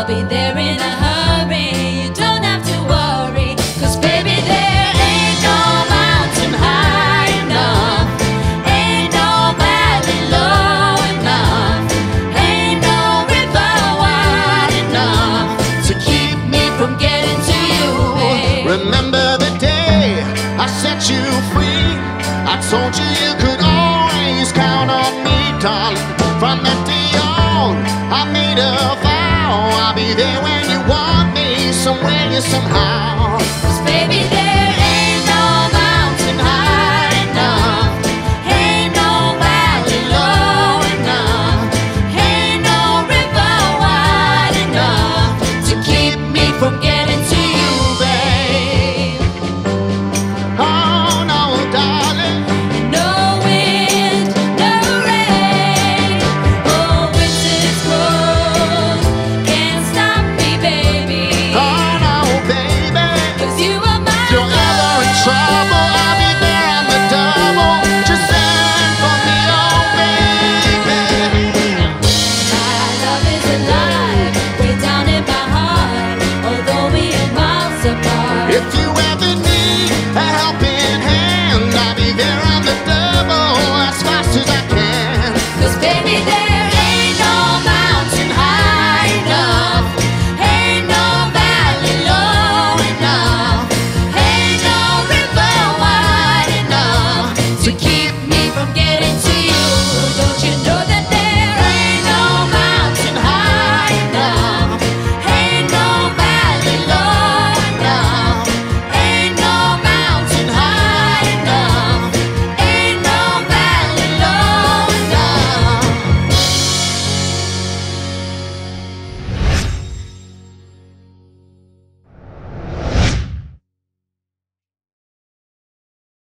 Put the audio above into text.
I'll be there in a hurry. You don't have to worry, 'cause baby, there ain't no mountain high enough, ain't no valley low enough, ain't no river wide enough to keep me from getting to you, babe. Remember the day I set you free? I told you you could always count on me, darling. From that day on, I made a vow I'll be there when you want me, somewhere, somehow. 'Cause baby, there